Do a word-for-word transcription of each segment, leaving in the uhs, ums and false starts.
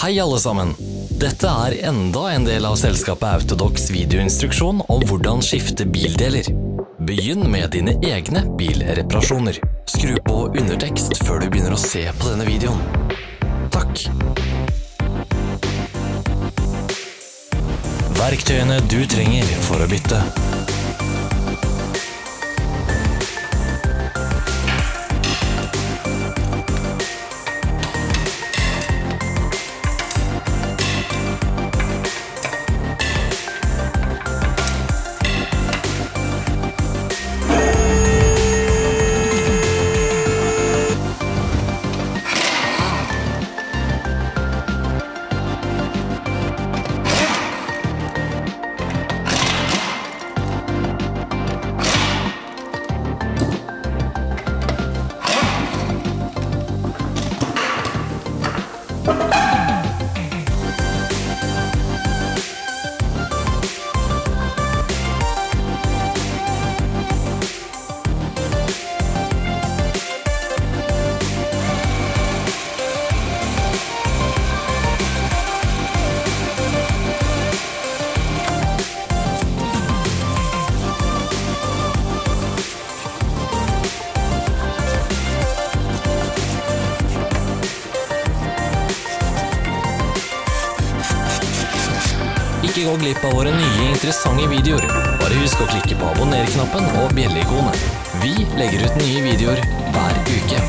Hei alle sammen! Dette er enda en del av selskapet Autodocs videoinstruksjon om hvordan skifte bildeler. Begynn med dine egne bilreparasjoner. Skru på undertekst før du begynner å se på denne videoen. Takk! Verktøyene du trenger for å bytte. Ikke gå glipp av våre nye interessante videoer. Bare husk å klikke på abonner-knappen og bjelle-ikonet. Vi legger ut nye videoer hver uke.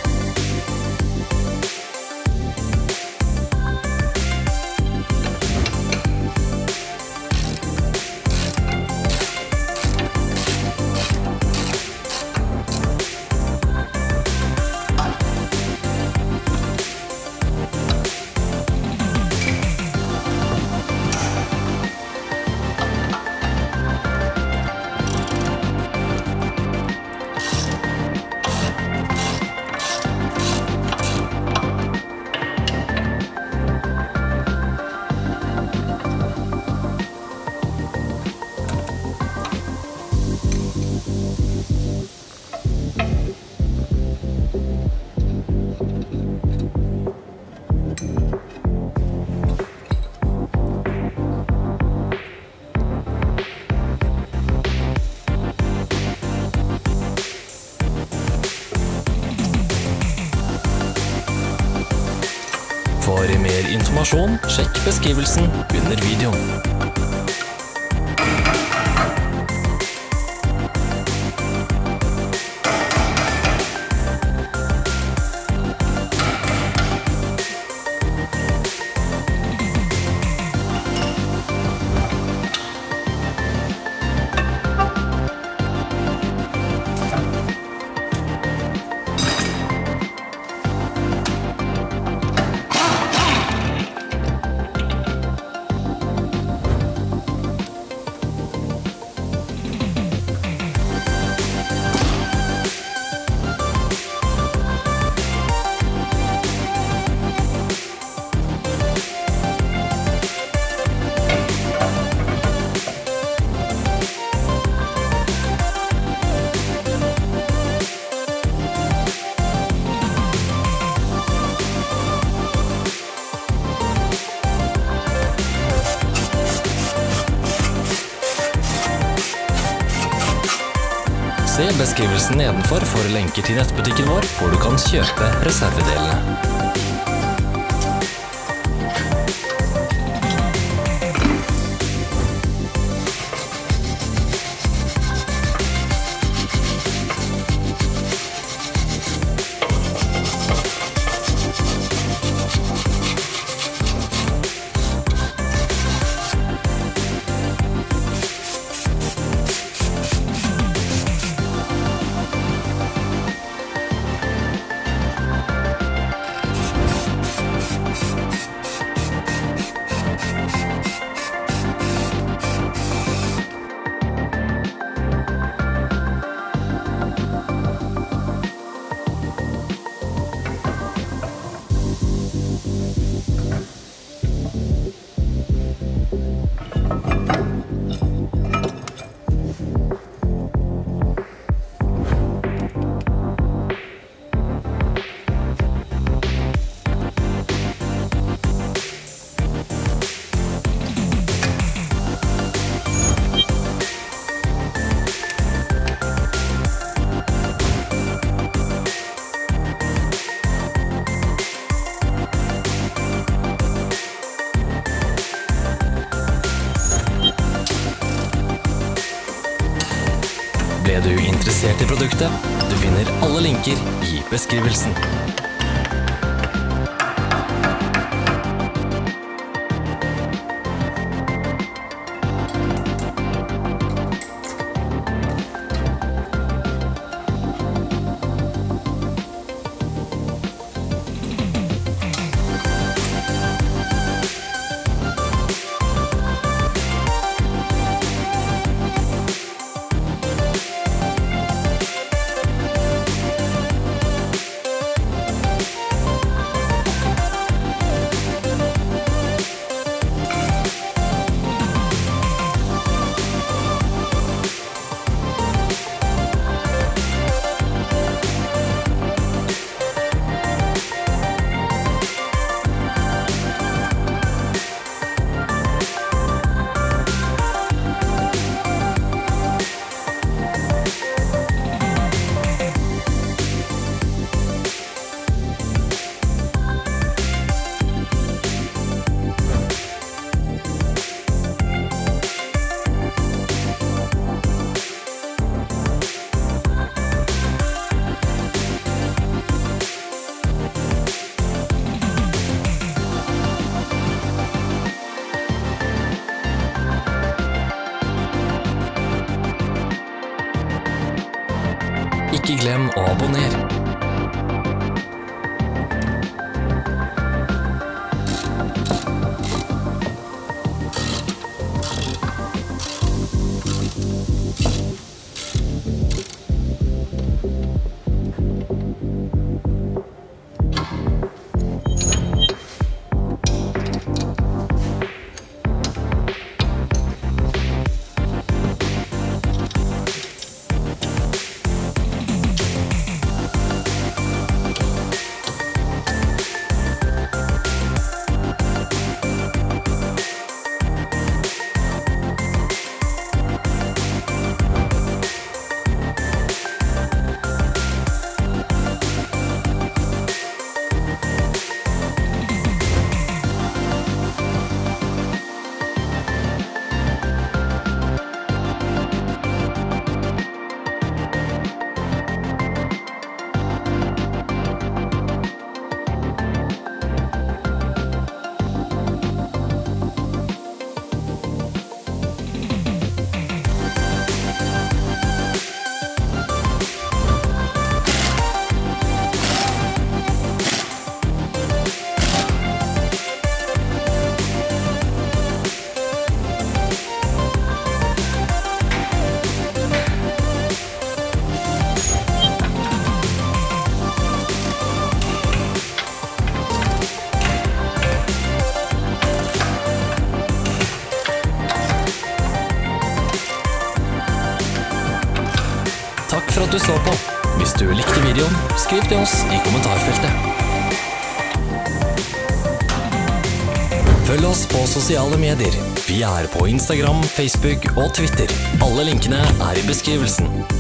For mer informasjon, sjekk beskrivelsen under videoen. Se beskrivelsen nedenfor for lenker til nettbutikken vår, hvor du kan kjøpe reservedelene. produktet. Du finner alle linker i beskrivelsen. Ikke glem å abonnere. Takk for at du så på. Hvis du likte videoen, skriv til oss i kommentarfeltet. Følg oss på sosiale medier. Vi er på Instagram, Facebook og Twitter. Alle linkene er i beskrivelsen.